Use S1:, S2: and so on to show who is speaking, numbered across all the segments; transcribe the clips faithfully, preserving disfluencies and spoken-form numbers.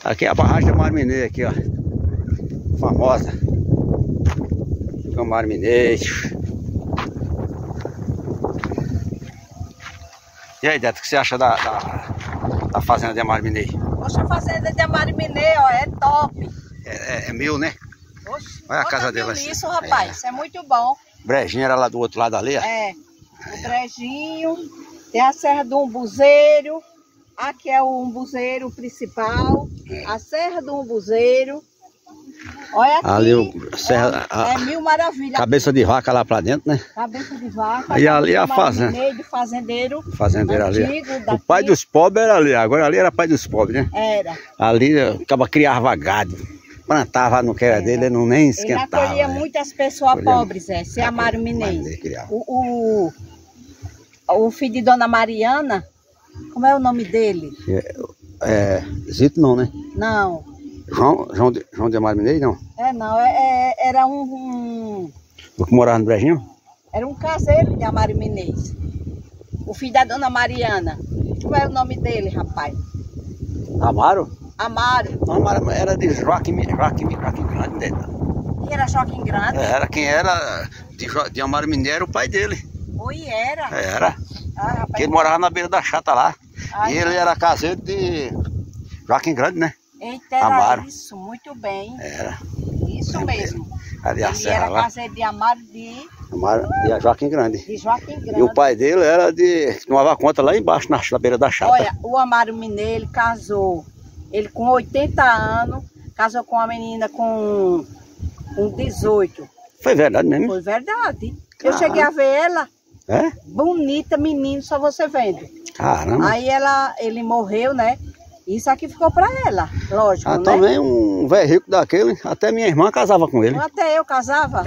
S1: Aqui é a barragem da Marminê, aqui, ó. Famosa. Aqui é o Marminê. E aí, Deto, o que você acha da, da, da fazenda de Marminê?
S2: Poxa, a fazenda de Marminê, ó, é top.
S1: É, é, é mil, né?
S2: Oxe,
S1: olha a casa dela
S2: assim.
S1: Isso,
S2: rapaz, é. Isso é muito bom.
S1: Brejinho era lá do outro lado ali, ó.
S2: É, o Brejinho, tem a Serra do Umbuzeiro, aqui é o Umbuzeiro principal, é. A Serra do Umbuzeiro. Olha aqui,
S1: ali o serra,
S2: é, a, é mil maravilhas.
S1: Cabeça de vaca lá pra dentro, né?
S2: Cabeça de vaca.
S1: E ali a fazenda.
S2: De fazendeiro.
S1: Fazendeiro
S2: antigo,
S1: ali.
S2: Daqui.
S1: O pai dos pobres era ali, agora ali era pai dos pobres, né?
S2: Era.
S1: Ali acaba criava gado, plantava no que era, era. dele, não nem esquentava.
S2: Ele acolhia né? muitas pessoas acolhia, pobres, é, se amaram Mineiro. O, o, o filho de Dona Mariana, como é o nome dele?
S1: É, é Zito não, né?
S2: Não.
S1: João, João, de, João de Amaro Mineiro, não?
S2: É, não, é, é, era um, um...
S1: O que morava no Brejinho?
S2: Era um caseiro de Amaro Mineiro. O filho da Dona Mariana. Qual é o nome dele, rapaz?
S1: Amaro?
S2: Amaro.
S1: Não, Amaro era de Joaquim, Joaquim, Joaquim Grande dele.
S2: Quem era Joaquim Grande?
S1: Era quem era de, de Amaro Mineiro, era o pai dele.
S2: Oi, era?
S1: Era.
S2: Ah, rapaz,
S1: que ele morava na beira da chata lá.
S2: Ai,
S1: e ele era caseiro de Joaquim Grande, né?
S2: Eita, era Amaro. Isso, muito bem.
S1: Era.
S2: Isso é mesmo.
S1: Ali a
S2: ele
S1: serra
S2: era
S1: lá.
S2: caseiro de Amaro de...
S1: Amaro de Joaquim Grande.
S2: De Joaquim Grande.
S1: E o pai dele era de... tomava conta lá embaixo, na, na beira da chata.
S2: Olha, o Amaro Mineiro, ele casou. Ele com oitenta anos, casou com uma menina com, com dezoito.
S1: Foi verdade mesmo?
S2: Foi verdade. Eu ah. cheguei a ver ela.
S1: É?
S2: Bonita, menino, só você vendo.
S1: Caramba.
S2: Aí ela, ele morreu, né? Isso aqui ficou pra ela, lógico,
S1: ah,
S2: né?
S1: também um velho rico daquele, até minha irmã casava com ele.
S2: Até eu casava.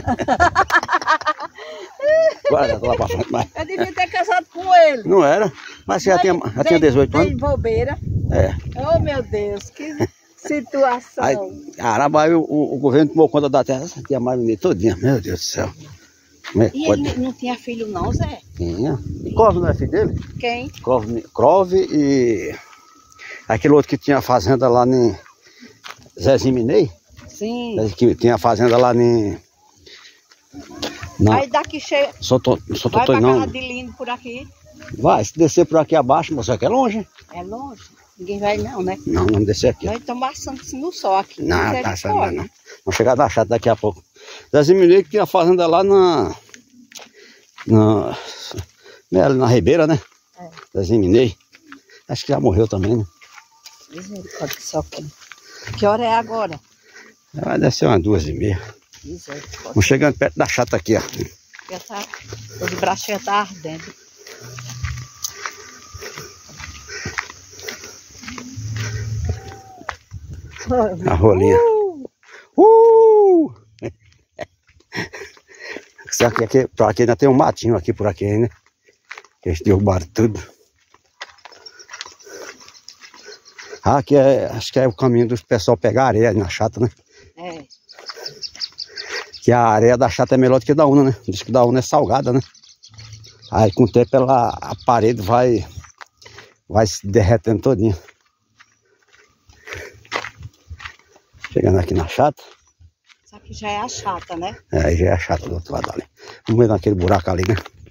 S1: Guarda, lá pra frente, mas...
S2: Eu devia ter casado com ele.
S1: Não era, mas você já, tinha, já tinha dezoito anos?
S2: Bem bobeira.
S1: É.
S2: Oh, meu Deus, que situação.
S1: Aí, caramba, aí o, o governo tomou conta da terra, essa tia Marminê todinha, meu Deus do céu.
S2: É e pode... ele não tinha filho não, Zé?
S1: Tinha. E Clove não é filho dele?
S2: Quem?
S1: Clove, Clove e... aquele outro que tinha fazenda lá em Zezinho Minei.
S2: Sim.
S1: Que tinha fazenda lá em... Na...
S2: Aí daqui chega...
S1: Soto... Soto...
S2: Vai pra
S1: não.
S2: casa de Lindo por aqui.
S1: Vai, se descer por aqui abaixo, você que é longe.
S2: É longe. Ninguém vai não, né?
S1: Não, vamos descer aqui.
S2: Nós estamos bastante assim no sol aqui.
S1: Não, não tá saindo não, não. Vamos chegar da chata daqui a pouco. Zezinho Minei que tinha fazenda lá na... Na... Ali na Ribeira, né? É. Zezinho Minei. Acho que já morreu também, né?
S2: Misericórdia, só que... Que hora é agora?
S1: Vai descer umas duas e meia. Vamos chegando perto da chata aqui, ó.
S2: Já tá... Os braços já tá ardendo.
S1: A rolinha. Uh! Uh! Aqui, aqui, por aqui ainda tem um matinho aqui por aqui, né? Que eles derrubaram tudo. Ah, aqui é, acho que é o caminho dos pessoal pegar areia na chata, né?
S2: É.
S1: Que a areia da chata é melhor do que da Una, né? Diz que da Una é salgada, né? Aí com o tempo ela, a parede vai, vai se derretendo todinha. Chegando aqui na chata.
S2: Isso aqui já é a chata, né?
S1: É, aí já é a chata do outro lado ali. Vamos ver naquele buraco ali, né?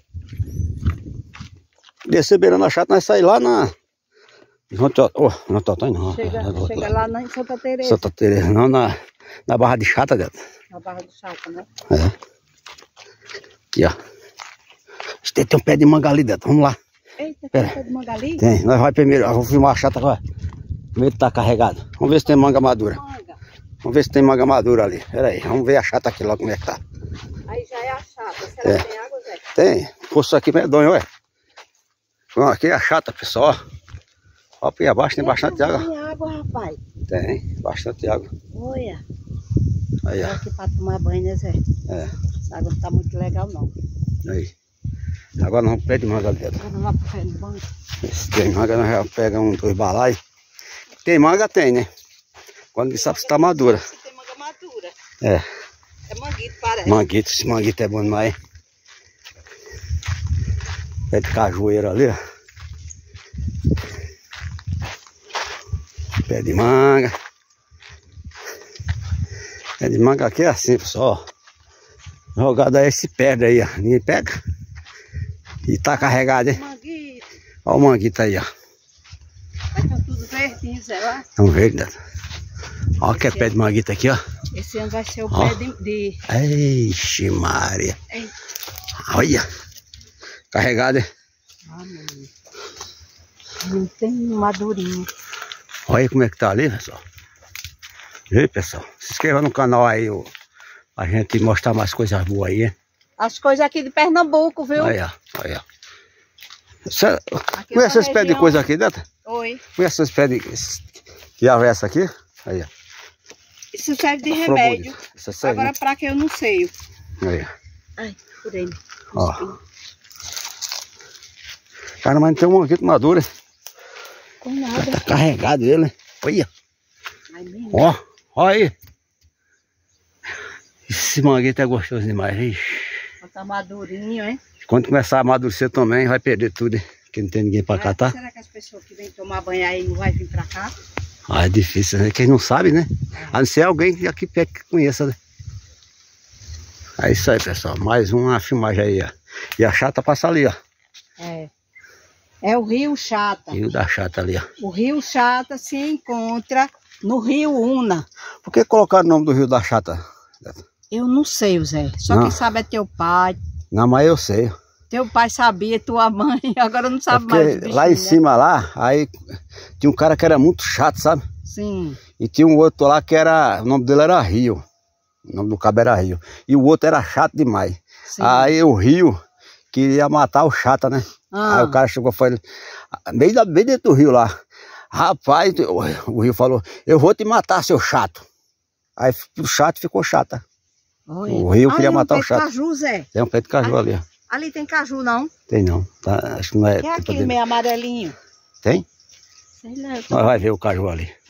S1: Descer beirando a chata, nós sair lá na... João Teotônio, oh, não Teotônio não.
S2: Chega,
S1: não,
S2: chega lá na, em Santa Teresa.
S1: Santa Teresa, não, na, na Barra de Chata, dentro.
S2: Na Barra de Chata, né?
S1: É. Aqui, ó. Tem, tem um pé de manga ali dentro, vamos lá.
S2: Eita, tem um pé de manga ali?
S1: Tem, nós vamos primeiro, eu vou filmar a chata agora. Primeiro tá carregado. Vamos ver se tem manga madura. Manga. Vamos ver se tem manga madura ali. Pera aí, vamos ver a chata aqui logo como é que tá.
S2: Aí já é a chata. Será
S1: é.
S2: que tem água, Zé?
S1: Tem. Poço aqui medonho, ué. Bom, aqui é a chata, pessoal. Ó, aqui abaixo tem bastante água.
S2: Tem água, rapaz.
S1: Tem, bastante água.
S2: Olha.
S1: Aí, ó.
S2: Aqui pra tomar banho, né, Zé?
S1: É.
S2: Essa água não tá muito legal, não.
S1: Aí. Agora nós vamos pegar de manga ali dentro.
S2: Vamos lá pro pé de manga.
S1: Se tem manga, nós já pegamos um, dois balai. Tem manga, tem, né? Quando ele sabe se tá madura.
S2: Se tem manga madura.
S1: É.
S2: É manguito, parece.
S1: Manguito, esse manguito é bom demais. Pé de cajueiro ali, ó. Pé de manga. É de manga aqui é assim, pessoal. Jogado aí se perde aí, ó. Ninguém pega. E tá carregado, hein?
S2: Manguito.
S1: Olha o manguito aí, ó.
S2: Mas estão tudo verdinho, Zé, lá.
S1: Estão verdes, né? Olha que é pé de manguito aqui, ó.
S2: Esse ano vai ser o
S1: Ó.
S2: pé de... de...
S1: Eixe, Maria.
S2: Ei.
S1: Olha. Carregado, hein?
S2: Ah, meu Deus. Não tem madurinho.
S1: Olha como é que tá ali, pessoal. Viu, pessoal? Se inscreva no canal aí, ó, pra gente mostrar mais coisas boas aí, hein?
S2: As coisas aqui de Pernambuco, viu?
S1: Olha, olha. Você
S2: Aqui
S1: conhece
S2: na
S1: esse pé de
S2: região-
S1: coisa aqui dentro?
S2: Oi.
S1: Conhece esse pé de... Que árvore é essa aqui? Aí, ó.
S2: Isso serve de
S1: Afrobúdio.
S2: remédio.
S1: Essa serve,
S2: Agora
S1: né?
S2: pra que eu não sei.
S1: Aí,
S2: Ai, furei.
S1: ó. Cara, mas não tem um manguito maduro, hein?
S2: Com nada.
S1: Tá carregado ele, né? Olha.
S2: Ai, mesmo.
S1: Ó, ó aí. Esse manguito é gostoso demais, ixi.
S2: Tá madurinho, hein?
S1: Quando começar a amadurecer também, vai perder tudo, hein? Que não tem ninguém pra cá, tá?
S2: Será que as pessoas que vêm tomar banho aí não vai vir pra cá?
S1: Ah, é difícil, né? Quem não sabe, né? A não ser alguém que aqui perto que conheça, né? É isso aí, pessoal. Mais uma filmagem aí, ó. E a chata passa ali, ó.
S2: É. É o Rio Chata.
S1: Rio da chata ali, ó.
S2: O Rio Chata se encontra no Rio Una.
S1: Por que colocaram o nome do Rio da Chata?
S2: Eu não sei, Zé. Só
S1: Não.
S2: quem sabe é teu pai.
S1: Não, mas eu sei.
S2: Teu pai sabia, tua mãe. Agora não
S1: É
S2: sabe
S1: porque
S2: mais. os
S1: lá em
S2: bichinhos, né?
S1: cima, lá, aí tinha um cara que era muito chato, sabe?
S2: Sim.
S1: E tinha um outro lá que era, o nome dele era Rio. O nome do cabo era Rio. E o outro era chato demais.
S2: Sim.
S1: Aí o Rio queria matar o chata, né?
S2: Ah.
S1: Aí o cara chegou e falou, bem, da, bem dentro do rio lá. Rapaz, o, o Rio falou, eu vou te matar, seu chato. Aí o chato ficou chata.
S2: Oi.
S1: O Rio
S2: Ali
S1: queria
S2: é um
S1: matar
S2: pé
S1: o
S2: de
S1: chato.
S2: Caju, Zé.
S1: Tem um pé de caju ali, ó.
S2: Ali tem caju, não?
S1: Tem não. Tá, acho que não é.
S2: Que é
S1: tipo
S2: aquele
S1: dele.
S2: meio amarelinho.
S1: Tem?
S2: Sei lá. Eu tô...
S1: Nós vai ver o caju ali.